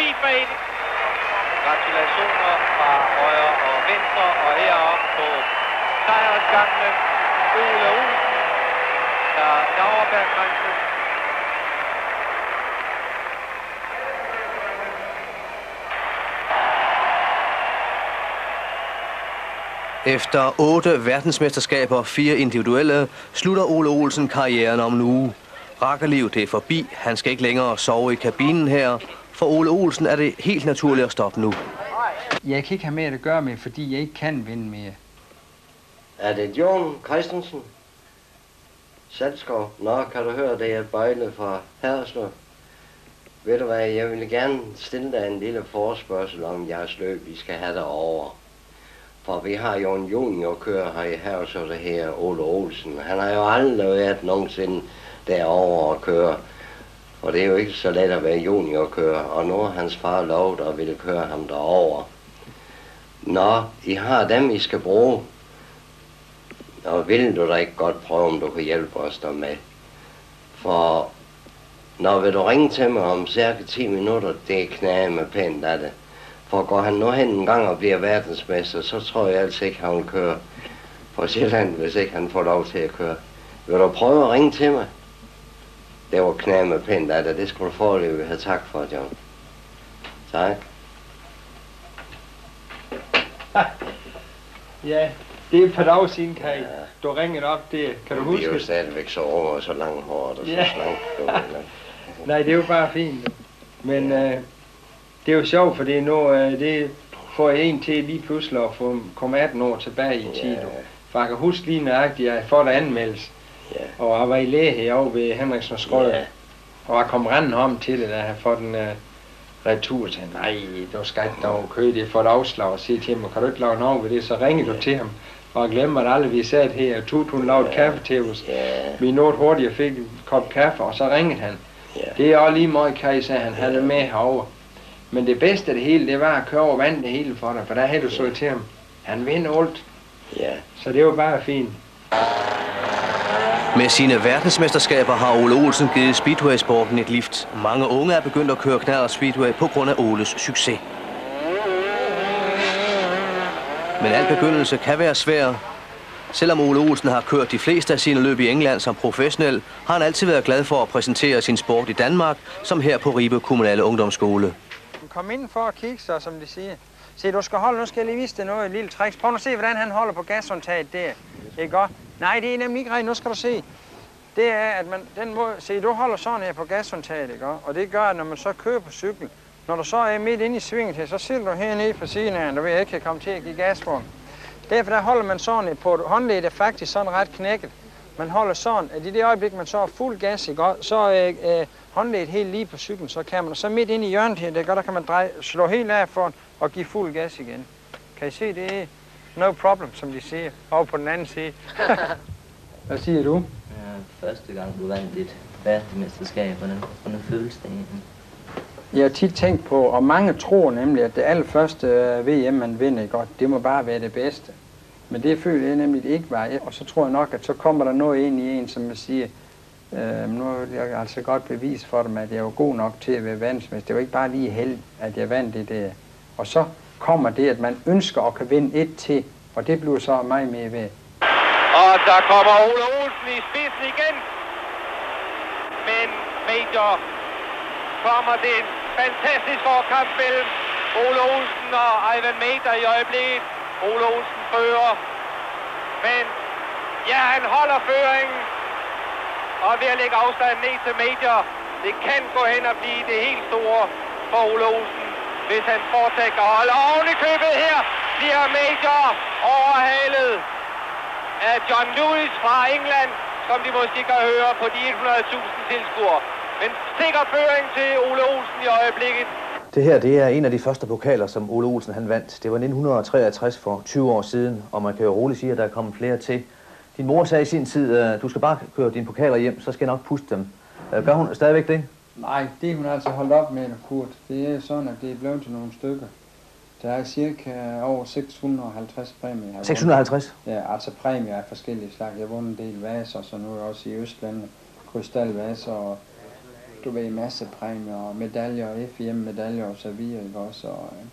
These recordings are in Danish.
fint for en. Gratulationer fra højre og venstre, og heroppe på sejrsgangene Ole Olsen, der er overbærgrænsen. Efter 8 verdensmesterskaber og 4 individuelle, slutter Ole Olsen karrieren om en uge. Rakkerliv, det er forbi. Han skal ikke længere sove i kabinen her. For Ole Olsen er det helt naturligt at stoppe nu. Jeg kan ikke have med at gøre med, fordi jeg ikke kan vinde mere. Er det John Christensen? Salskov? Nå, kan du høre, det er Bøjle fra Haderslev. Ved du hvad, jeg vil gerne stille dig en lille forespørgsel om jeres løb, vi skal have derovre. For vi har jo en juniorkører her i Haderslev, der her Ole Olsen. Han har jo aldrig været nogensinde derovre at køre. Og det er jo ikke så let at være juniorkører, og nu har hans far lovet at ville køre ham derover. Nå, I har dem, I skal bruge. Og vil du da ikke godt prøve, om du kan hjælpe os der med? For når vil du ringe til mig om cirka 10 minutter, det er knæet med pænt af det. For går han nu hen en gang og bliver verdensmester, så tror jeg altså ikke, han vil køre på Sjælland, hvis ikke han får lov til at køre. Vil du prøve at ringe til mig? Det var knæet med pænt af det. Det skulle du foreløbig have tak for, John. Tak. Ja, det er et par dage siden, Kaj. Ja. Du ringede op, det kan du huske? Vi er jo stadigvæk så over så langt hårdt og så slankt. Nej, det er jo bare fint. Men det er jo sjovt, fordi nu det får jeg en til lige pludselig at få komme 18 år tilbage i tid. For jeg kan huske lige nøjagtigt, at jeg får der anmeldelse. Og jeg var i læge herovre ved Henriksen og Skrød. Og jeg kom rendende om til det, da jeg fået den retur til. Nej, du skal ikke dog køre det for et afslag og sige til ham, kan du ikke lave noget ved det, så ringede du til ham. Og jeg glemmer at aldrig, vi sad her, og hun lavede kaffe til os. Vi nåede hurtigt og fik en kop kaffe, og så ringede han. Det er også lige meget, Kaj, sagde han, havde det med herovre. Men det bedste af det hele, det var at køre over vand det hele for dig, for der havde du så til ham. Han vinder alt. Så det var bare fint. Med sine verdensmesterskaber har Ole Olsen givet speedway-sporten et lift. Mange unge er begyndt at køre knallert speedway på grund af Oles succes. Men al begyndelse kan være svær. Selvom Ole Olsen har kørt de fleste af sine løb i England som professionel, har han altid været glad for at præsentere sin sport i Danmark, som her på Ribe Kommunale Ungdomsskole. Kom ind for at kigge så, som de siger. Se, du skal holde, nu skal jeg lige vise dig noget, et lille trick. Prøv nu at se, hvordan han holder på gashåndtaget der. Det er godt. Nej, det er nemlig ikke rigtigt. Nu skal du se. Det er, at man, den måde, se, du holder sådan her på gashåndtaget, ikke? Og det gør, at når man så kører på cykel, når du så er midt inde i svinget her, så sidder du hernede på siden af, og du ved ikke kan komme til at give gas på. Derfor der holder man sådan på håndledet er faktisk sådan ret knækket. Man holder sådan, at i det øjeblik, man så er fuld gas, ikke? Så er håndledet helt lige på cyklen, så kan man, så midt inde i hjørnet her, det gør, der kan man slå helt af for og give fuld gas igen. Kan I se, det er no problem, som de siger, over på den anden side. Hvad siger du? Ja, første gang du vandt dit verdensmesterskab, hvordan føles det egentlig? Jeg har tit tænkt på, og mange tror nemlig, at det allerførste VM, man vinder godt, det må bare være det bedste. Men det føler jeg nemlig ikke var. Og så tror jeg nok, at så kommer der noget ind i en, som siger, nu er jeg altså godt bevise for dem, at jeg var god nok til at være verdensmester. Det var ikke bare lige held, at jeg vandt det der. Og så kommer det, at man ønsker at kan vinde et til, og det bliver så meget mere ved. Og der kommer Ole Olsen i spidsen igen. Men Major kommer det en fantastisk forkamp mellem Ole Olsen og Ivan Major i øjeblikket. Ole Olsen fører. Men ja, han holder føringen. Og ved at lægge afstanden ned til Major. Det kan gå hen og blive det helt store for Ole Olsen, hvis han fortsat kan holde. Og oven i købet her bliver Major overhalet af John Lewis fra England, som de måske kan høre på de 100.000 tilskuere. Men sikker føring til Ole Olsen i øjeblikket. Det her, det er en af de første pokaler, som Ole Olsen han vandt. Det var 1963 for 20 år siden, og man kan jo roligt sige, at der er kommet flere til. Din mor sagde i sin tid, du skal bare køre dine pokaler hjem, så skal jeg nok puste dem. Gør hun stadigvæk det? Nej, det er hun altså holdt op med, Kurt. Det er sådan, at det er blevet til nogle stykker. Der er cirka over 650 præmier. 650? Ja, altså præmier af forskellige slags. Jeg har vundet en del vaser, så nu er jeg også i Østlandet. Krystalvaser og du ved, masse præmier og medaljer, FIM-medaljer og så videre, ikke også?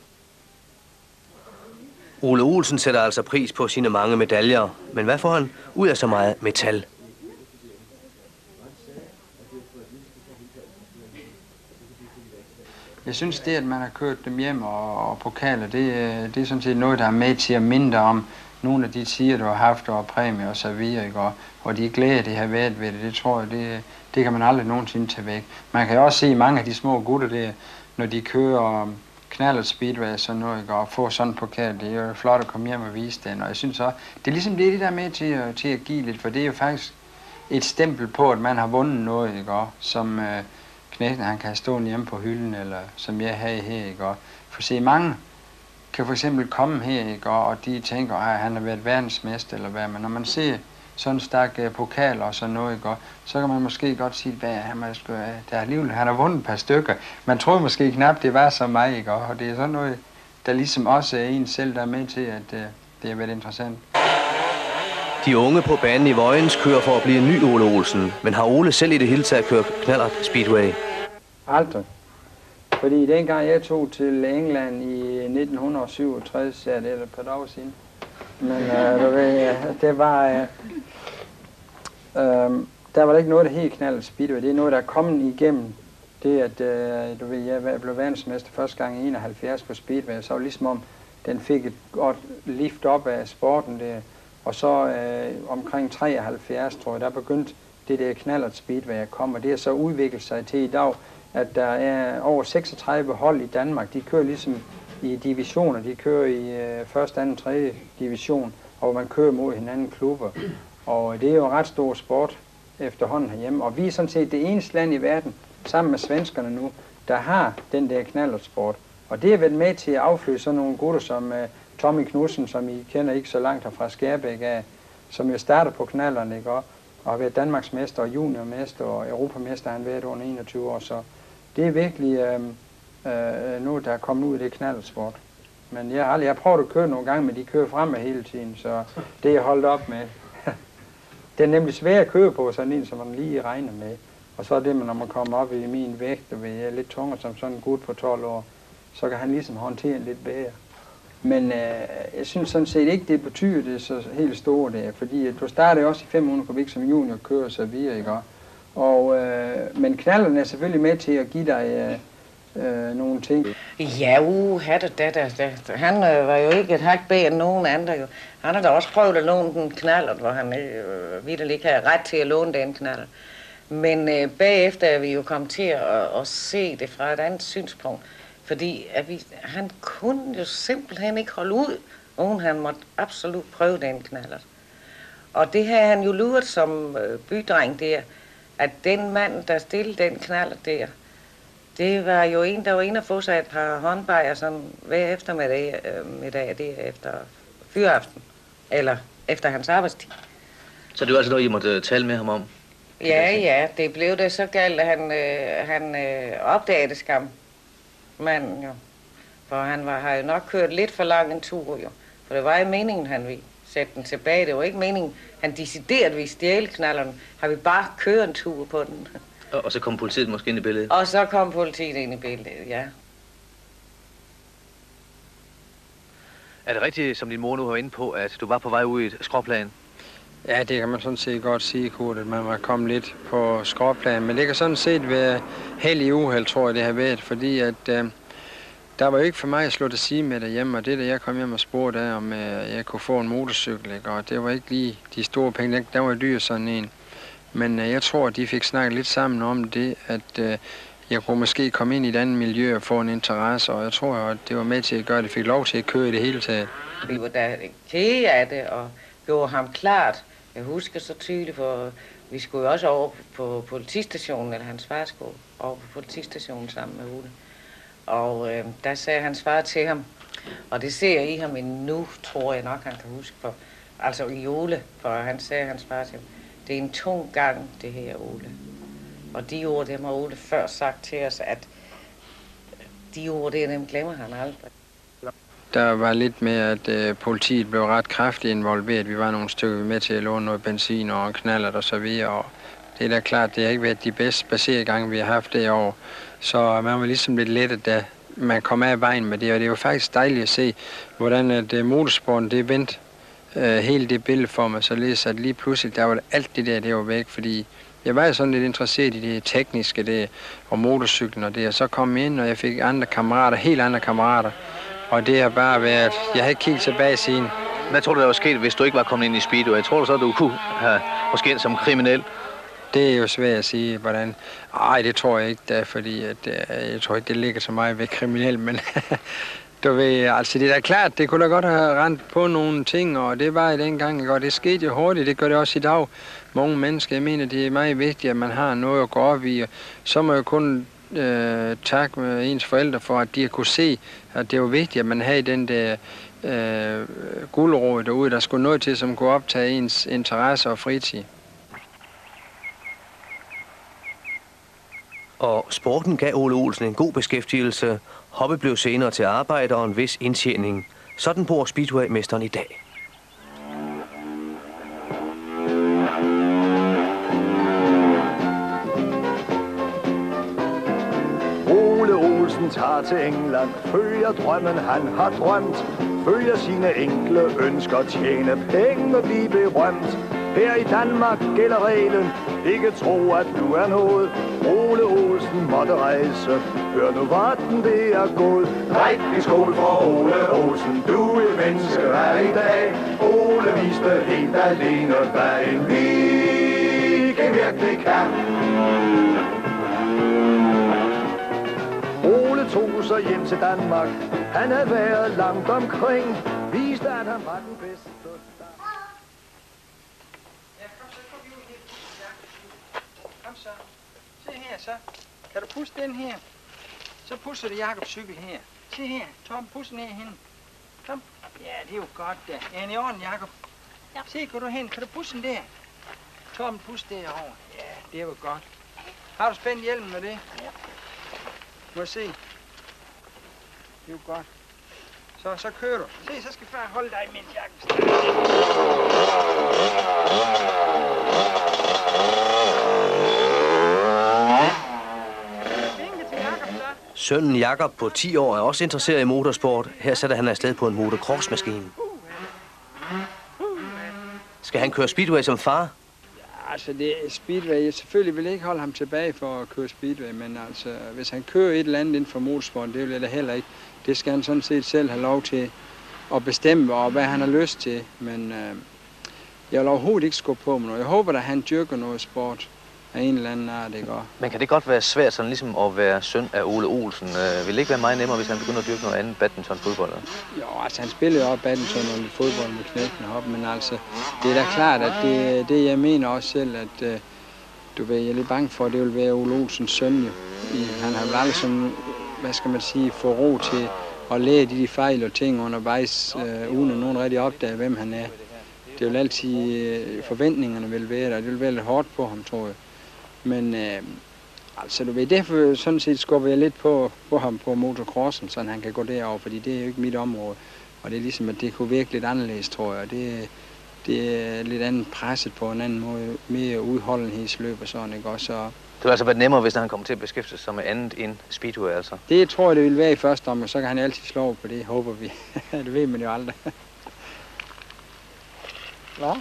Ole Olsen sætter altså pris på sine mange medaljer, men hvad får han ud af så meget metal? Jeg synes, det, at man har kørt dem hjem og pokaler, det er sådan set noget, der er med til at minde om nogle af de tider, du har haft, og præmier og så videre, ikke? Og de glæder, det har været ved det tror jeg, det kan man aldrig nogensinde tage væk. Man kan jo også se mange af de små gutter, når de kører knallert speedway og sådan noget, ikke? Og får sådan en pokal, det er jo flot at komme hjem og vise den. Og jeg synes også, det er ligesom det der med til at give lidt, for det er jo faktisk et stempel på, at man har vundet noget, ikke? Som knægten, han kan stå hjemme på hylden, eller som jeg har her, ikke? For se, mange kan for eksempel komme her, ikke? Og de tænker, at han har været verdensmester, eller hvad, men når man ser sådan en stak pokal og sådan noget, ikke? Så kan man måske godt sige, hvad han har vundet et par stykker. Man tror måske knap, det var så meget, ikke? Og det er sådan noget, der ligesom også er en selv, der er med til, at det har været interessant. De unge på banen i Vojens kører for at blive en ny Ole Olsen, men har Ole selv i det hele taget kørt knallert speedway? Aldrig. Fordi dengang jeg tog til England i 1967, ja, det er et par dage siden, men det var, der var ikke noget, der helt knallert speedway. Det er noget, der er kommet igennem det, at jeg blev verdensmester første gang i 71 på speedway, så var ligesom om, den fik et godt lift op af sporten der. Og så omkring 73, tror jeg, der begyndte det der knallert speedway at komme, og det har så udviklet sig til i dag, at der er over 36 hold i Danmark. De kører ligesom i divisioner, de kører i første, anden, tredje division, og man kører mod hinanden klubber. Og det er jo ret stor sport efterhånden herhjemme, og vi er sådan set det eneste land i verden, sammen med svenskerne nu, der har den der knallertsport. Og det har været med til at afflyde sådan nogle gutter som Tommy Knudsen, som I kender ikke så langt herfra Skærbæk af, som jo starter på knallerne, ikke? Og har været Danmarksmester og juniormester og europamester, han har været under 21 år, så det er virkelig noget, der er kommet ud af det knallertsport. Men jeg har prøvet at køre nogle gange, men de kører fremad hele tiden, så det er jeg holdt op med. Det er nemlig svært at køre på, sådan en, som man lige regner med. Og så er det, når man kommer op i min vægt, og jeg er lidt tungere som sådan en gut på 12 år, så kan han ligesom håndtere lidt bedre. Men jeg synes sådan set ikke, det betyder det så helt store der, fordi du starter også i 500 kubik som junior, kører så videre, ikke? Men knallerne er selvfølgelig med til at give dig nogle ting. Ja, han var jo ikke et hak bag end nogen andre jo. Han har da også prøvet at låne den knallert, hvor han vitterligt ikke havde ret til at låne den knallert. Men bagefter er vi jo kommet til at se det fra et andet synspunkt. Fordi han kunne jo simpelthen ikke holde ud, og han måtte absolut prøve den knallert. Og det havde han jo luret som bydreng der, at den mand, der stillede den knallert der, det var jo en, der var inde og få sig et par håndbajer sådan hver eftermiddag der efter fyraften, eller efter hans arbejdstid. Så det var altså noget, I måtte tale med ham om? Ja, det blev det så galt, at han opdagede skam. Manden jo. For han har jo nok kørt lidt for lang en tur jo. For det var jo meningen, han ville sætte den tilbage. Det var ikke meningen, han decideret ville stjæle knallerne. Har vi bare kørt en tur på den. Og så kom politiet måske ind i billedet? Og så kom politiet ind i billedet, ja. Er det rigtigt, som din mor nu var inde på, at du var på vej ud i et skråplan? Ja, det kan man sådan set godt sige, Kurt, at man var kommet lidt på skråplan. Men det kan sådan set være held i uheld, tror jeg, det har været. Fordi at der var jo ikke for mig at slå det sige med derhjemme. Og det, da jeg kom hjem og spurgte af, om jeg kunne få en motorcykel, ikke? Og det var ikke lige de store penge. Der var dyr sådan en. Men jeg tror, at de fik snakket lidt sammen om det, at jeg kunne måske komme ind i et andet miljø og få en interesse. Og jeg tror, at det var med til at gøre, at det fik lov til at køre i det hele taget. Vi var da kede af det og gjorde ham klart. Jeg husker så tydeligt, for vi skulle jo også over på politistationen, eller hans far skulle over på politistationen sammen med Ole. Og der sagde hans far til ham, og det ser jeg i ham endnu, tror jeg nok, han kan huske, for, altså i Ole, for han sagde hans far til ham, det er en tung gang, det her, Ole. Og de ord, dem har Ole før sagt til os, at de ord, dem glemmer han aldrig. Der var lidt med, at politiet blev ret kraftigt involveret. Vi var nogle stykker med til at låne noget benzin og knallert og så videre. Og Det er da klart, det har ikke været de bedste passergange, vi har haft det år. Så man var ligesom lidt lettet, da man kom af vejen med det. Og det var faktisk dejligt at se, hvordan at motorsporten det vendte hele det billede for mig. Således at lige pludselig, der var alt det var væk, fordi jeg var sådan lidt interesseret i det tekniske, det og motorcyklen og det. Og så kom jeg ind, og jeg fik andre kammerater, helt andre kammerater. Og det har bare været, jeg har ikke kigget tilbage siden. Hvad tror du, der var sket, hvis du ikke var kommet ind i Speedway? Jeg tror du så, du kunne have måske ind som kriminel? Det er jo svært at sige, hvordan. Ej, det tror jeg ikke, da, fordi at, jeg tror ikke, det ligger så meget ved kriminel, men du ved, altså det er da klart, det kunne da godt have rendt på nogle ting, og det var i den gang, og det skete jo hurtigt, det gør det også i dag. Mange mennesker, jeg mener, det er meget vigtigt, at man har noget at gå op i, og så må jeg kun takke ens forældre for, at de har kunne se, at det var vigtigt, at man havde den der guldråd derude, der skulle noget til, som kunne optage ens interesse og fritid. Og sporten gav Ole Olsen en god beskæftigelse. Hobby blev senere til arbejde og en vis indtjening. Sådan bor Speedway-mesteren i dag. Ole Olsen tager til England, følger drømmen han har drømt, følger sine enkle ønsker, tjene penge og blive berømt. Her i Danmark gælder reglen, ikke tro at du er noget. Ole Olsen måtte rejse, hør nu hvordan det er gået. Rigtig skål for Ole Olsen, du er menneske her i dag. Ole viste helt alene, hvad en viking virkelig kan. Ole tog sig hjem til Danmark, han havde været langt omkring, viste at han var den bedste. Kom så. Se her så. Kan du puste den her? Så pusser du Jakobs cykel her. Se her. Tom, pus ned hen. Kom. Ja, det er jo godt da. Er den i orden, Jakob? Ja. Se, går du hen. Kan du pusse den der? Tom, pus derovre. Ja, det er jo godt. Har du spændt hjelmen med det? Ja. Må jeg se. Det er jo godt. Så kører du. Se, så skal far holde dig, mens Jakob Sønnen Jakob på 10 år er også interesseret i motorsport. Her sætter han afsted på en motocross-maskine. Skal han køre Speedway som far? Ja, altså det er Speedway. Jeg selvfølgelig vil ikke holde ham tilbage for at køre Speedway, men altså hvis han kører et eller andet inden for motorsporten, det vil jeg da heller ikke. Det skal han sådan set selv have lov til at bestemme, og hvad han har lyst til. Men jeg vil overhovedet ikke skubbe på mig. Jeg håber, at han dyrker noget sport af en eller anden art, det går. Men kan det godt være svært sådan ligesom at være søn af Ole Olsen? Vil det ikke være meget nemmere, hvis han begynder at dyrke noget andet badminton, fodbold? Jo, altså han spiller jo også badminton og lidt fodbold med knækken og hoppen, men altså det er da klart, at det jeg mener også selv, at du ved, jeg er lidt bange for, at det vil være Ole Olsens søn jo. Han har vel aldrig sådan, hvad skal man sige, få ro til at lære de fejl og ting undervejs, uden at nogen rigtig opdager, hvem han er. Det vil altid, forventningerne vil være der, det vil være lidt hårdt på ham, tror jeg. Men altså du ved, derfor sådan set skubber jeg lidt på ham på motocrossen, så han kan gå derover, fordi det er jo ikke mit område. Og det er ligesom, at det kunne virke lidt anderledes, tror jeg. Det er lidt andet presset på en anden måde, mere udholdenhedsløb og sådan, ikke også? Så det vil altså være nemmere, hvis han kommer til at beskæftige sig med andet end Speedway, altså? Det tror jeg, det vil være i første omgang, så kan han altid slå over på det, håber vi. Det ved man jo aldrig. Hvad?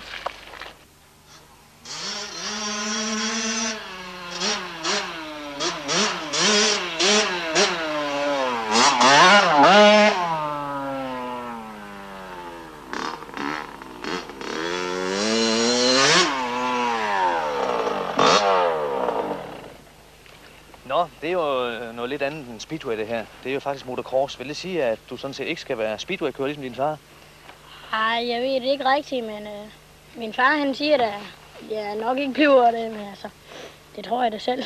Nå, det er jo noget lidt andet end Speedway, det her. Det er jo faktisk motocross. Vil det sige, at du sådan set ikke skal være Speedway-kører ligesom din far? Nej, jeg ved det ikke rigtigt, men min far han siger, at jeg nok ikke bliver det, men altså, det tror jeg da selv.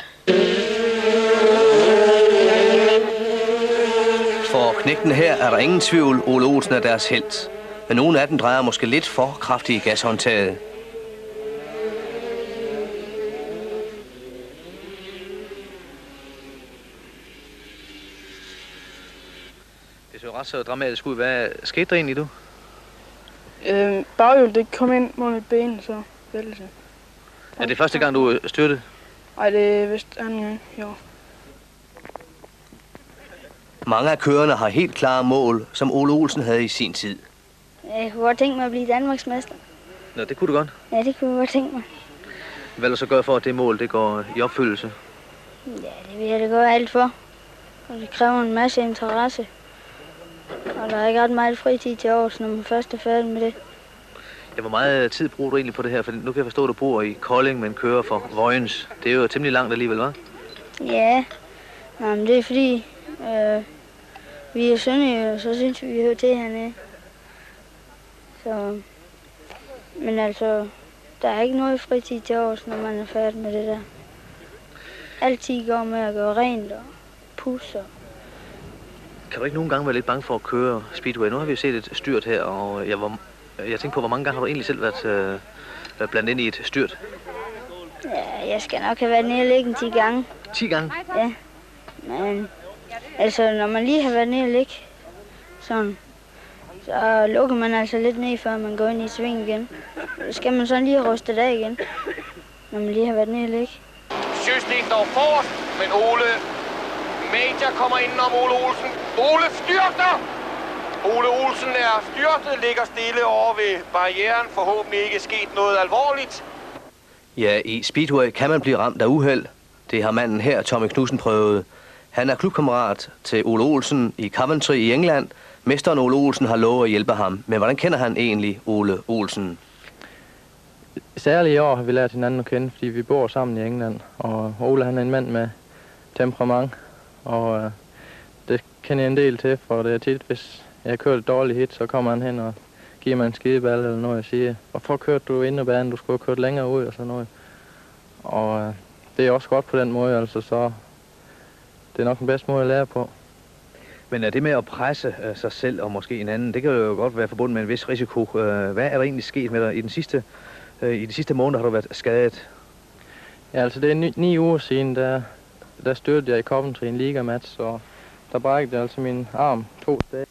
For knægten her er der ingen tvivl, Ole Olsen er deres helt. Men nogle af dem drejer måske lidt for kraftigt i gashåndtaget. Det så ret så dramatisk ud. Hvad skete der egentlig, du? Baghjul, det kom ind mod mit ben, så væltede det. Er det første gang, du styrtede? Nej, det er vist anden gang, jo. Mange af kørerne har helt klare mål, som Ole Olsen havde i sin tid. Jeg kunne godt tænke mig at blive Danmarksmester. Nå, det kunne du godt. Ja, det kunne jeg godt tænke mig. Hvad vil du så gøre for, at det mål det går i opfyldelse? Ja, det vil jeg da gøre alt for. Og det kræver en masse interesse. Og der er ikke ret meget fritid til års, når man først er færdig med det. Ja, hvor meget tid bruger du egentlig på det her? For nu kan jeg forstå, at du bor i Kolding, men kører for Vojens. Det er jo temmelig langt alligevel, hva'? Ja, men det er fordi, vi er sønderjyder, så synes vi hører til hernede. Så, men altså, der er ikke noget fritid til års, når man er færdig med det der. Altid går med at gøre rent og pusse. Kan du ikke nogen gange være lidt bange for at køre speedway? Nu har vi jo set et styrt her, og jeg tænkte på, hvor mange gange har du egentlig selv været blandet ind i et styrt? Ja, jeg skal nok have været nede og ligge 10 gange. 10 gange? Ja, men altså, når man lige har været nede og ligge sådan, så lukker man altså lidt ned, før man går ind i sving igen. Så skal man sådan lige ryste det af igen, når man lige har været nede og ligge. Sjøstig står forrest, men Ole Major kommer indenom Ole Olsen. Ole styrter! Ole Olsen er styrtet, ligger stille over ved barrieren. Forhåbentlig ikke sket noget alvorligt. Ja, i speedway kan man blive ramt af uheld. Det har manden her, Tommy Knudsen, prøvet. Han er klubkammerat til Ole Olsen i Coventry i England. Mesteren Ole Olsen har lovet at hjælpe ham. Men hvordan kender han egentlig Ole Olsen? Særligt i år har vi lært hinanden at kende, fordi vi bor sammen i England. Og Ole han er en mand med temperament. Og det kender jeg en del til, for det er tit, hvis jeg kører et dårligt hit, så kommer han hen og giver mig en skideball eller noget, jeg siger, hvorfor kørte du ind i banen, du skulle have kørt længere ud og sådan noget. Og det er også godt på den måde, altså, så det er nok den bedste måde at lære på. Men er det med at presse sig selv og måske en anden, det kan jo godt være forbundet med en vis risiko. Hvad er der egentlig sket med dig? I de sidste måneder har du været skadet. Ja, altså det er 9 uger siden, der styrtede jeg i Coventry i en ligamatch, og der brækkede altså min arm 2 steder.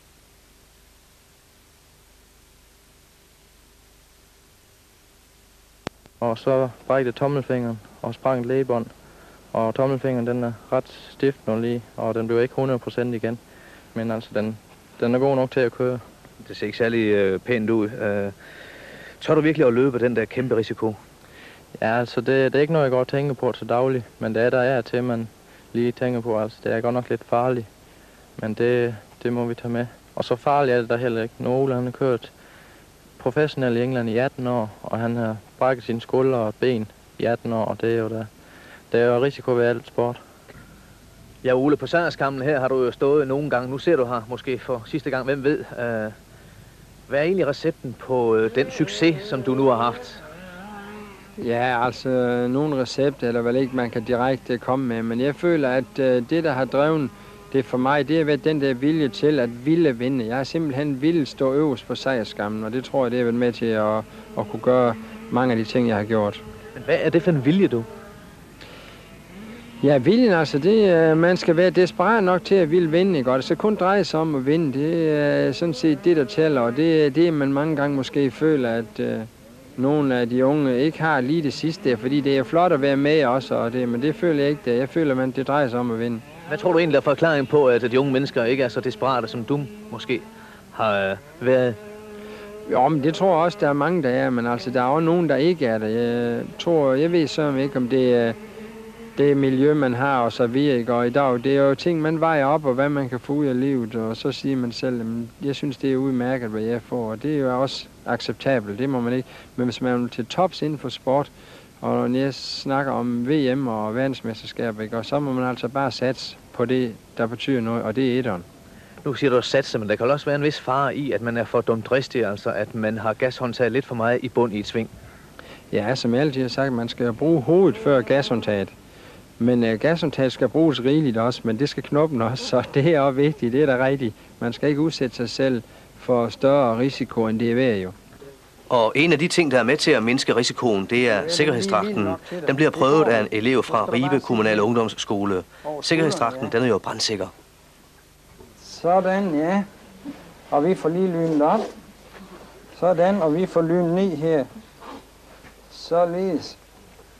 Og så brækkede jeg tommelfingeren og sprang et lægebånd. Og tommelfingeren den er ret stift nu lige, og den bliver ikke 100% igen. Men altså den er god nok til at køre. Det ser ikke særlig pænt ud. Tør du virkelig at løbe den der kæmpe risiko? Ja, altså det er ikke noget, jeg går og tænker på til daglig. Men det er der er til, man lige tænker på. Altså det er godt nok lidt farligt. Men det må vi tage med. Og så farligt er det der heller ikke. Nu Ole han har kørt professionelt i England i 18 år, og han har brækket sine skuldre og ben i 18 år, og det er jo der. Det er jo risiko ved alt sport. Ja, Ole, på sejrskammen her har du jo stået nogle gange. Nu ser du her måske for sidste gang. Hvem ved? Hvad er egentlig recepten på den succes, som du nu har haft? Ja, altså nogle recept, eller vel ikke man kan direkte komme med, men jeg føler, at det, der har drevet det for mig, det har været den der vilje til at ville vinde. Jeg har simpelthen ville stå øverst på sejrskammen, og det tror jeg, det har været med til at kunne gøre mange af de ting, jeg har gjort. Men hvad er det for en vilje, du? Ja, viljen altså, man skal være desperat nok til at ville vinde, ikke? Og det skal kun dreje sig om at vinde. Det er sådan set det, der tæller, og det er det, man mange gange måske føler, at nogle af de unge ikke har lige det sidste, fordi det er flot at være med også, og men det føler jeg ikke det. Jeg føler, at det drejer sig om at vinde. Hvad tror du egentlig er forklaringen på, at de unge mennesker ikke er så desperate, som du måske har været? Jo, men det tror jeg også, der er mange, der er, men altså, der er også nogen, der ikke er der. Jeg ved så ikke, om det er det miljø, man har og så videre, ikke? Og i dag, det er jo ting, man vejer op, og hvad man kan få ud af livet, og så siger man selv, at jeg synes, det er udmærket, hvad jeg får, og det er jo også acceptabelt, det må man ikke. Men hvis man er til tops inden for sport, og når jeg snakker om VM og verdensmesterskab, ikke? Og så må man altså bare satse på det, der betyder noget, og det er etteren. Nu siger du satse, men der kan også være en vis fare i, at man er for dumdristig, altså at man har gashåndtaget lidt for meget i bund i et sving. Ja, som jeg altid har sagt, man skal bruge hovedet før gashåndtaget. Men gashåndtaget skal bruges rigeligt også, men det skal knoppen også, så det er også vigtigt, det er da rigtigt. Man skal ikke udsætte sig selv for større risiko, end det er værd jo. Og en af de ting, der er med til at mindske risikoen, det er sikkerhedsdragten. Den bliver prøvet af en elev fra Ribe Kommunale Ungdomsskole. Sikkerhedsdragten, den er jo brandsikker. Sådan, ja. Og vi får lige lynet op. Sådan, og vi får lynet ned her. Således.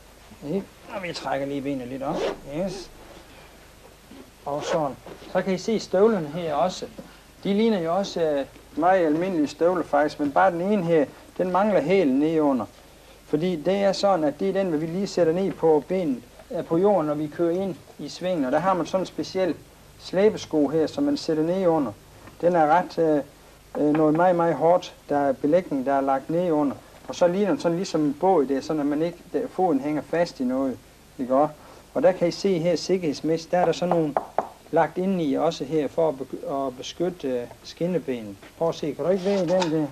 Og vi trækker lige benene lidt op. Yes. Og sådan. Så kan I se støvlerne her også. De ligner jo også meget almindelige støvler faktisk, men bare den ene her, den mangler hælen nede under. Fordi det er sådan, at det er den, vi lige sætter ned på benet, på jorden, når vi kører ind i svingen. Og der har man sådan en speciel slæbesko her, som man sætter ned under. Den er ret noget meget, meget hårdt. Der er belægning, der er lagt ned under. Og så ligner den sådan ligesom en båd, det er sådan, at man ikke, foden hænger fast i noget. Ikke? Og der kan I se her sikkerhedsmæssigt, der er der sådan nogle lagt ind i også her, for at beskytte skinnebenen. Prøv at se, kan du ikke være i den der?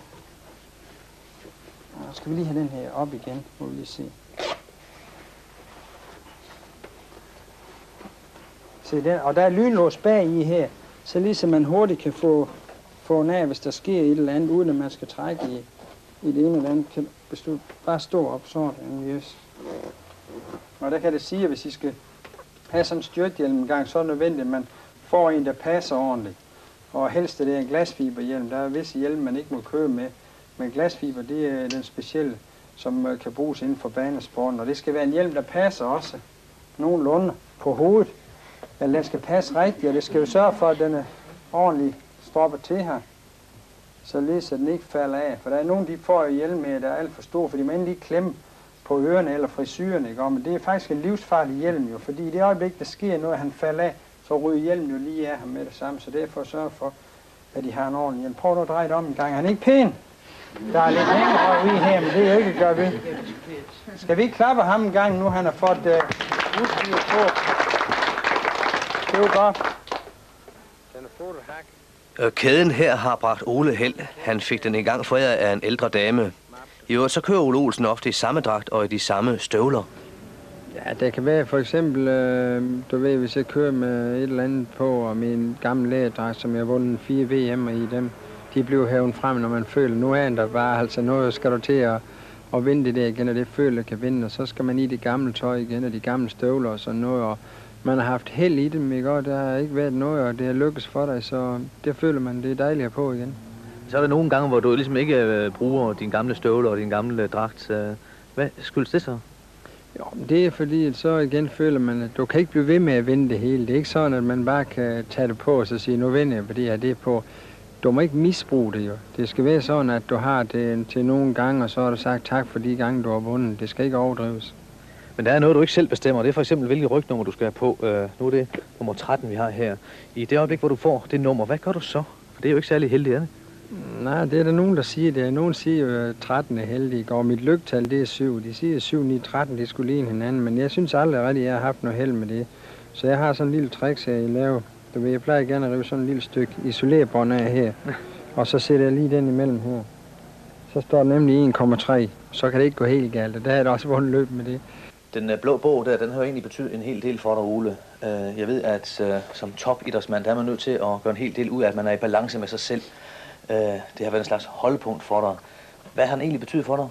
Så skal vi lige have den her op igen, må vi lige se. Se den, og der er lynlås bag i her, så ligesom man hurtigt kan få den af, hvis der sker et eller andet, uden at man skal trække i det ene eller andet. Hvis du bare står op, sådan, yes. Og der kan det sige, at hvis I skal have sådan en styrthjelm en gang, så er det nødvendigt, at man får en, der passer ordentligt. Og helst er det en glasfiberhjelm. Der er visse hjelm, man ikke må køre med. Men glasfiber, det er den specielle, som kan bruges inden for banesporten. Og det skal være en hjelm, der passer også nogenlunde på hovedet. Eller den skal passe rigtigt, og det skal jo sørge for, at den er ordentligt stoppet til her. Således at den ikke falder af. For der er nogen, de får hjelm med, der er alt for store, for de må endelig klemme på ørerne eller frisyrerne. Ikke? Men det er faktisk en livsfarlig hjelm jo, fordi i det øjeblik, der sker noget, han falder af, så ryger hjelmen jo lige af ham med det samme. Så derfor at sørge for, at de har en ordentlig hjelm. Prøv nu at dreje det om en gang. Han er ikke pæn. Der er lidt hængerøv i her, men det er jo ikke at gøre ved. Skal vi ikke klappe ham en gang nu, han har fået udstyr på? Det er jo godt. Den er fået hak. Kæden her har bragt Ole held. Han fik den engang foræret af en ældre dame. I øvrigt så kører Ole Olsen ofte i samme dragt og i de samme støvler. Ja, det kan være for eksempel, du ved, hvis jeg kører med et eller andet på, og min gamle lægedragt, som jeg har vundet 4 VM'er i dem, de bliver hævet frem, når man føler, nu er der bare, altså nu skal du til at vinde det der igen, og det føler kan vinde, og så skal man i det gamle tøj igen, og de gamle støvler og sådan noget, og man har haft held i dem, ikke? Og der har ikke været noget, og det har lykkes for dig, så det føler man, det er dejligt at på igen. Så er der nogle gange, hvor du ligesom ikke bruger dine gamle støvler og din gamle dragt. Hvad skyldes det så? Jo, det er fordi, at så igen føler man, at du kan ikke blive ved med at vinde det hele. Det er ikke sådan, at man bare kan tage det på og så sige, nu vinder jeg, fordi jeg det er på. Du må ikke misbruge det jo. Det skal være sådan, at du har det til nogle gange, og så har du sagt tak for de gange, du har vundet. Det skal ikke overdrives. Men der er noget, du ikke selv bestemmer. Det er for eksempel, hvilket rygnummer du skal have på. Nu er det nummer 13, vi har her. I det øjeblik, hvor du får det nummer, hvad gør du så? For det er jo ikke særlig heldigt, er det? Nej, det er der nogen, der siger det. Nogen siger jo, at 13 er heldig, og mit lygtal, det er 7. De siger 7, 9, 13, de skulle ligne hinanden, men jeg synes aldrig rigtigt, at jeg har haft noget held med det. Så jeg har sådan en lille trick, jeg laver. Du ved, jeg plejer gerne at rive sådan en lille stykke isolerbånd af her, og så sætter jeg lige den imellem her. Så står der nemlig 1,3, så kan det ikke gå helt galt, og der er der også vundet løb med det. Den blå bog der, den har jo egentlig betydet en hel del for dig, Ole. Jeg ved, at som topidrætsmand, der er man nødt til at gøre en hel del ud af, at man er i balance med sig selv. Det har været en slags holdpunkt for dig. Hvad har den egentlig betydet for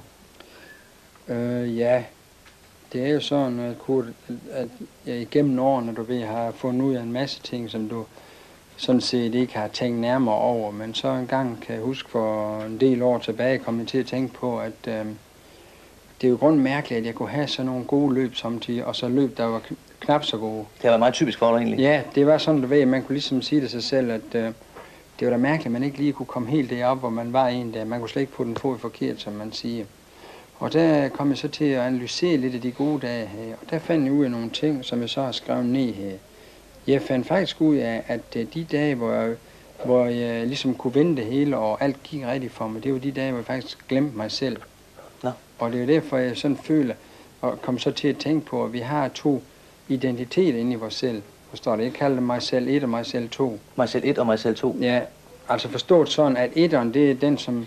dig? Ja, det er jo sådan, at jeg igennem årene, du ved, har fundet ud af en masse ting, som du sådan set ikke har tænkt nærmere over. Men så en gang kan jeg huske, for en del år tilbage, kom jeg til at tænke på, at det er jo grund mærkeligt, at jeg kunne have sådan nogle gode løb samtidig, og så løb, der var knap så gode. Det har været meget typisk for dig egentlig. Ja, det var sådan, du ved, at man kunne ligesom sige det sig selv, at det var da mærkeligt, at man ikke lige kunne komme helt derop, hvor man var en der. Man kunne slet ikke få den fod forkert, som man siger. Og der kom jeg så til at analysere lidt af de gode dage her, og der fandt jeg ud af nogle ting, som jeg så har skrevet ned her. Jeg fandt faktisk ud af, at de dage, hvor jeg ligesom kunne vinde det hele, og alt gik rigtigt for mig, det var de dage, hvor jeg faktisk glemte mig selv. Nå. Og det er jo derfor, jeg sådan føler, og kom så til at tænke på, at vi har 2 identiteter inde i vores selv. Forstår du? Jeg kalder det mig selv 1 og mig selv 2. Mig selv 1 og mig selv 2? Ja, altså forstået sådan, at 1'eren, det er den, som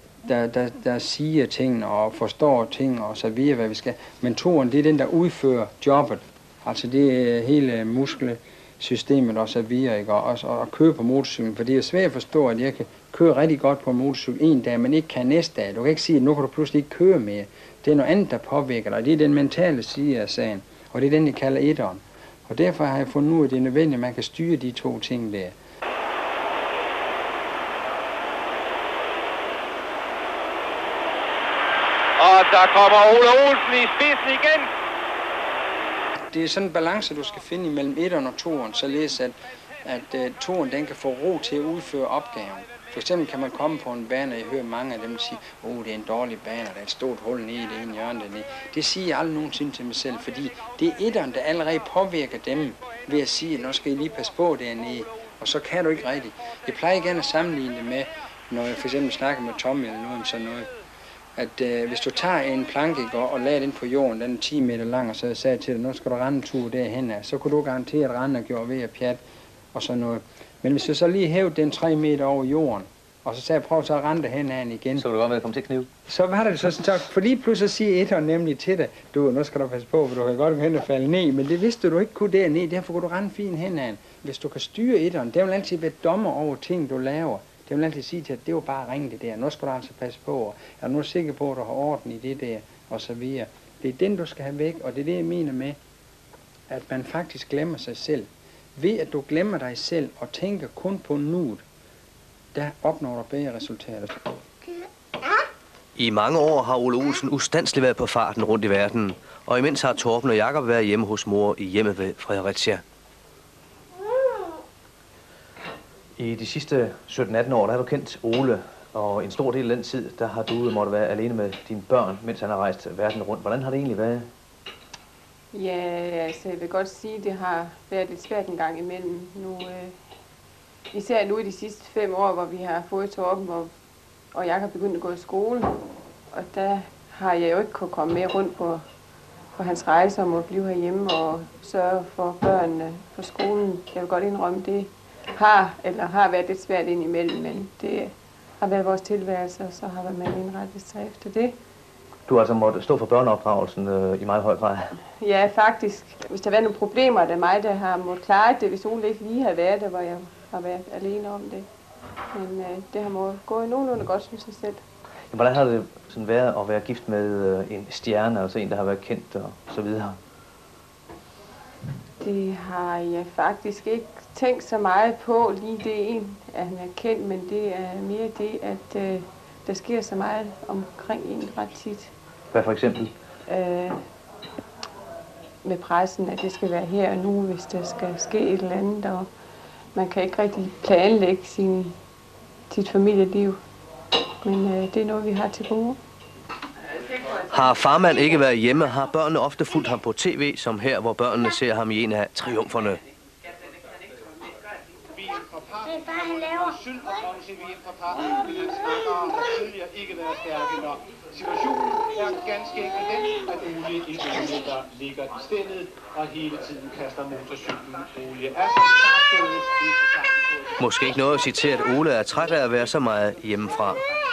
der siger tingene og forstår ting og så videre, hvad vi skal. Men 2'eren, det er den, der udfører jobbet. Altså det er hele muskelsystemet og så videre, ikke? Og at køre på motorcyklen, for det er svært at forstå, at jeg kan køre rigtig godt på motorcykel en dag, men ikke kan næste dag. Du kan ikke sige, at nu kan du pludselig ikke køre mere. Det er noget andet, der påvirker dig. Det er den mentale side af sagen, og det er den, jeg kalder 1'eren. Og derfor har jeg fundet ud af, at det er nødvendigt, at man kan styre de 2 ting der. Og der kommer Ole Olsen i spidsen igen. det er sådan en balance, du skal finde imellem 1'eren og 2'eren, således at 2'eren den kan få ro til at udføre opgaven. For eksempel kan man komme på en bane, og jeg hører mange af dem sige, det er en dårlig bane, der er et stort hul nede i det ene hjørne dernede. Det siger jeg aldrig nogensinde til mig selv, fordi det er 1'eren, der allerede påvirker dem ved at sige, at nu skal I lige passe på dernede, og så kan du ikke rigtigt. Jeg plejer gerne at sammenligne det med, når jeg for eksempel snakker med Tommy eller noget om sådan noget, at hvis du tager en planke og lader den på jorden, den er 10 meter lang, og så sagde jeg til dig, nu skal du rende en tur derhen af, så kunne du garantere, at rende og gjorde ved at pjat og sådan noget. Men hvis du så lige hævde den 3 meter over jorden, og så sagde jeg, prøv så at rende hen af igen. Så du godt med at komme til at knive? Så var det så, for lige pludselig siger etteren nemlig til dig, nu skal du passe på, for du kan godt hen og falde ned, men det vidste du ikke kunne dernede, derfor kunne du rende fint hen af. Hvis du kan styre etteren, det vil altid være dommer over ting, du laver. Det vil altid sige til, at det var bare at ringe det der. Nu skal du altså passe på, og er du nu sikker på, at du har orden i det der, og så videre. Det er den, du skal have væk, og det er det, jeg mener med, at man faktisk glemmer sig selv. Ved at du glemmer dig selv og tænker kun på nuet, der opnår du bedre resultater. I mange år har Ole Olsen ustandsligt været på farten rundt i verden, og imens har Torben og Jakob været hjemme hos mor i hjemmet ved Fredericia. I de sidste 17-18 år, der har du kendt Ole, og en stor del af den tid, der har du måttet være alene med dine børn, mens han har rejst verden rundt. Hvordan har det egentlig været? Ja, altså jeg vil godt sige, at det har været lidt svært en gang imellem. Især nu i de sidste 5 år, hvor vi har fået Torben, og jeg har begyndt at gå i skole. Og der har jeg jo ikke kunnet komme med rundt på hans rejse og må blive herhjemme og sørge for børnene på skolen. Jeg vil godt indrømme, det har været lidt svært indimellem, men det har været vores tilværelse, og så har man indrettet sig efter det. Du har altså måttet stå for børneopdragelsen i meget høj grad. Ja, faktisk. Hvis der var nogle problemer, det er mig, der har måttet klare det, hvis Ole ikke lige havde været der, hvor jeg har været alene om det. Men det har måttet gå nogenlunde godt, synes jeg selv. Ja, hvordan har det sådan været at være gift med en stjerne, altså en, der har været kendt og så videre? Det har jeg faktisk ikke tænkt så meget på, lige det en, at han er kendt, men det er mere det, at der sker så meget omkring en ret tit. Hvad for eksempel? Med pressen, at det skal være her og nu, hvis der skal ske et eller andet, og man kan ikke rigtig planlægge sit familieliv. Men det er noget, vi har til gode. Har farmand ikke været hjemme, har børnene ofte fulgt ham på tv, som her, hvor børnene ser ham i en af triumferne. Det er bare, han laver. Synd at komme til VM fra parken, men han snakker om, at tidligere ikke været stærke nok. Situationen er ganske enkelt den, at Ole i der ligger i stedet, og hele tiden kaster motorcyklen. Ole er så stærkt. Måske ikke noget at sige til, at Ole er træt af at være så meget hjemmefra.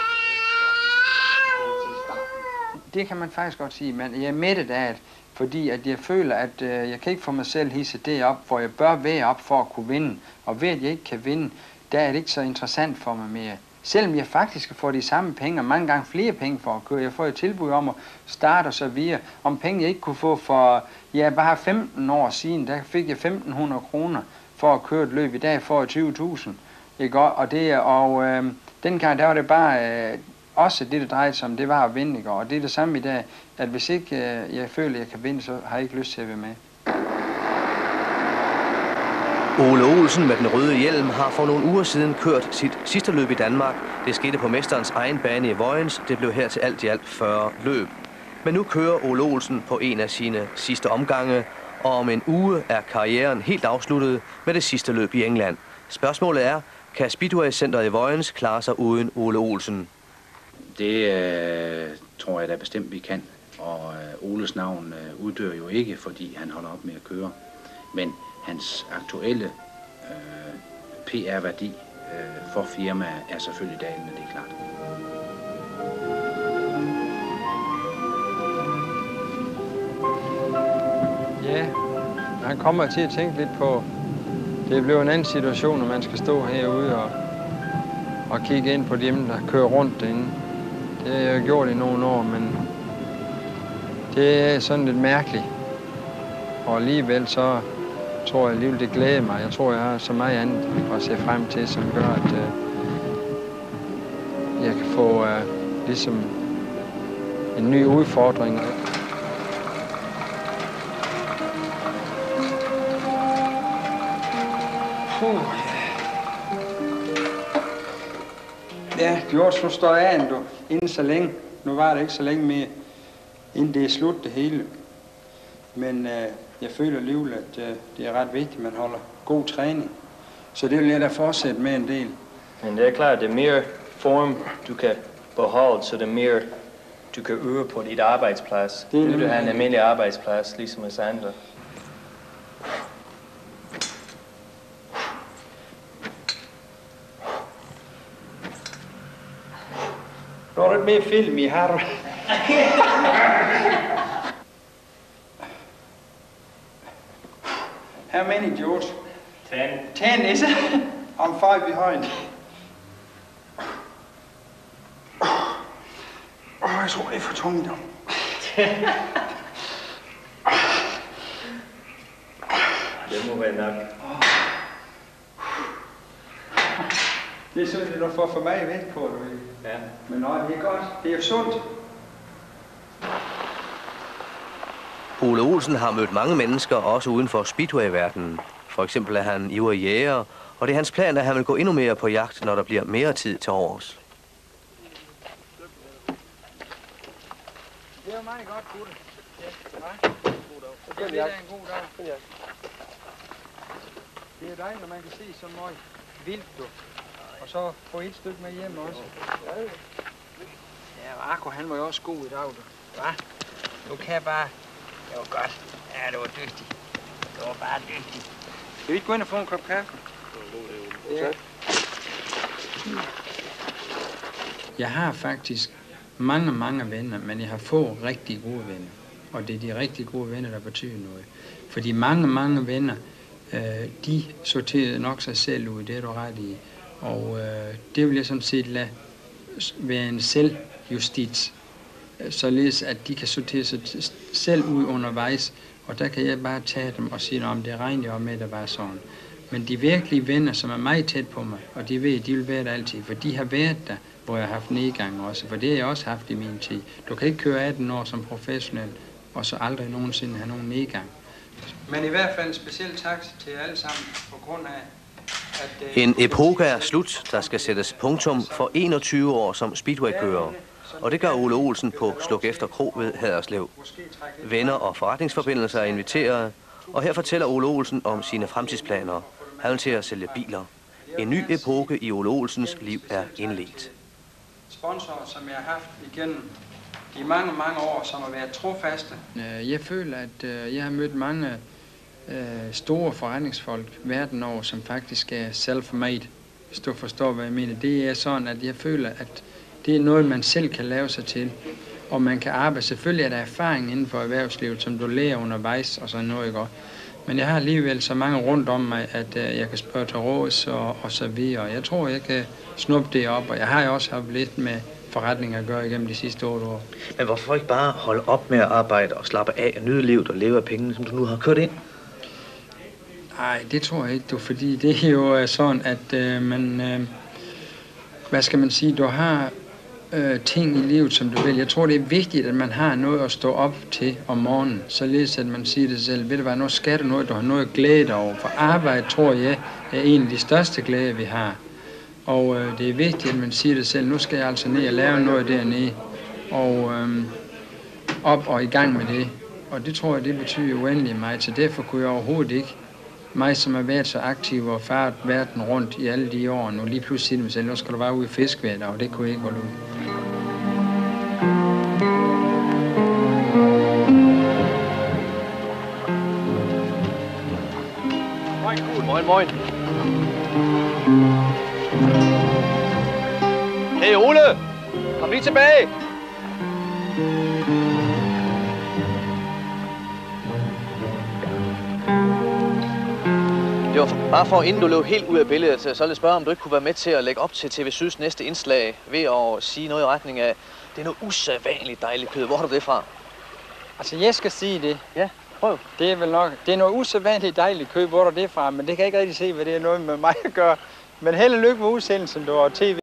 Det kan man faktisk godt sige, men jeg er mættet af det, fordi at jeg føler, at jeg kan ikke få mig selv hisset det op, hvor jeg bør være op for at kunne vinde. Og ved at jeg ikke kan vinde, der er det ikke så interessant for mig mere. Selvom jeg faktisk får de samme penge, og mange gange flere penge for at køre. Jeg får et tilbud om at starte og så videre. Om penge jeg ikke kunne få for, bare 15 år siden, der fik jeg 1.500 kroner for at køre et løb. I dag får jeg 20.000. Ikke? Og dengang der var det bare... Også det drejede sig om, det var at vinde, ikke? Og det er det samme i dag, at hvis ikke jeg føler, at jeg kan vinde, så har jeg ikke lyst til at være med. Ole Olsen med den røde hjelm har for nogle uger siden kørt sit sidste løb i Danmark. Det skete på mesterens egen bane i Vojens. Det blev her til alt i alt 40 løb. Men nu kører Ole Olsen på en af sine sidste omgange, og om en uge er karrieren helt afsluttet med det sidste løb i England. Spørgsmålet er, kan Speedway-centret i Vojens klare sig uden Ole Olsen? Det tror jeg da bestemt, vi kan. Og Oles navn uddør jo ikke, fordi han holder op med at køre. Men hans aktuelle PR-værdi for firmaet er selvfølgelig dalende, det er klart. Ja, han kommer til at tænke lidt på, det bliver en anden situation, når man skal stå herude og kigge ind på dem, der kører rundt derinde. Det har jeg gjort i nogle år, men det er sådan lidt mærkeligt. Og alligevel så tror jeg alligevel, det glæder mig. Jeg tror, jeg har så meget andet at se frem til, som gør, at jeg kan få ligesom en ny udfordring. Ja, George, nu står jeg an, du. Inden så længe. Nu var det ikke så længe mere, inden det er slut det hele. Men jeg føler alligevel, at det er ret vigtigt, at man holder god træning. Så det vil jeg da fortsætte med en del. Men det er klart, det er mere form, du kan beholde, så det er mere, du kan øve på dit arbejdsplads. Du vil have en almindelig arbejdsplads, ligesom hos andre. Du har lidt mere film i, har du? How many, George? 10. 10, is it? I'm 5 behind. Jeg tror, det er for tungt, dog. Det må være nok. Det er sådan, at du får for mig væk på, du ved. Ja. Men nej, det er godt. Det er jo sundt. Ole Olsen har mødt mange mennesker, også uden for speedway-verdenen. For eksempel er han ivrig jæger, og det er hans plan, at han vil gå endnu mere på jagt, når der bliver mere tid til overs. Det er jo meget godt, Gutte. Ja, det er en god dag. Det er dejligt, når man kan se så meget vildt, du. Og så få et stykke med hjem også. Ja, Marco, han var jo også god i dag, du. Hva? Du kan bare... Det var godt. Ja, det var dygtig. Det var bare dygtig. Skal vi ikke gå ind og få en kop kaffe? Ja. Jeg har faktisk mange venner, men jeg har få rigtig gode venner. Og det er de rigtig gode venner, der betyder noget. Fordi mange venner, de sorterer nok sig selv ud, det er du ret i. Og det vil jeg sådan set lade være en selvjustits, således at de kan sortere sig selv ud undervejs, og der kan jeg bare tage dem og sige, om det regner jeg med, at det var sådan. Men de virkelige venner, som er meget tæt på mig, og de ved, de vil være der altid, for de har været der, hvor jeg har haft nedgang også, for det har jeg også haft i min tid. Du kan ikke køre 18 år som professionel, og så aldrig nogensinde have nogen nedgang. Men i hvert fald en speciel tak til jer alle sammen, på grund af, at... En epoke er slut, der skal sættes punktum for 21 år som speedway-kører. Og det gør Ole Olsen på Sluk Efter Kro ved Haderslev. Venner og forretningsforbindelser er inviteret, og her fortæller Ole Olsen om sine fremtidsplaner. Han vil til at sælge biler. En ny epoke i Ole Olsens liv er indledt. Sponsorer, som jeg har haft igennem de mange år, som har været trofaste. Jeg føler, at jeg har mødt mange store forretningsfolk verden over, som faktisk er self-made, hvis du forstår, hvad jeg mener. Det er sådan, at jeg føler, at det er noget, man selv kan lave sig til, og man kan arbejde. Selvfølgelig er der erfaring inden for erhvervslivet, som du lærer undervejs og sådan noget, ikke? Men jeg har alligevel så mange rundt om mig, at jeg kan spørge til råds og så videre. Jeg tror, jeg kan snuppe det op, og jeg har jo også haft lidt med forretninger at gøre igennem de sidste 8 år. Men hvorfor ikke bare holde op med at arbejde og slappe af og nyde livet og leve af pengene, som du nu har kørt ind? Nej, det tror jeg ikke, du, fordi det er jo sådan, at hvad skal man sige, du har ting i livet, som du vil. Jeg tror, det er vigtigt, at man har noget at stå op til om morgenen, således at man siger det selv, ved du hvad, nu skal du noget, du har noget at glæde dig over. For arbejde, tror jeg, er en af de største glæder, vi har. Og det er vigtigt, at man siger det selv, nu skal jeg altså ned og lave noget dernede, og op og i gang med det. Og det tror jeg, det betyder uendelig meget, så derfor kunne jeg overhovedet ikke, mig som har været så aktiv og fart verden rundt i alle de år, nu lige pludselig sige det mig selv, nu skal du bare ud i fiskevejr, og det kunne jeg ikke holde ud. Moin. Hey Ole, kom lige tilbage. Det var bare for, inden du løb helt ud af billedet, så vil jeg spørge, om du ikke kunne være med til at lægge op til TV Syds næste indslag ved at sige noget i retning af, det er noget usædvanligt dejligt kød. Hvor har du det fra? Altså, jeg skal sige det. Ja, prøv. Det er vel nok, det er noget usædvanligt dejligt kød, hvor er det fra, men det kan jeg ikke rigtig se, hvad det er noget med mig at gøre. Men held og lykke med udsendelsen, du, og TV.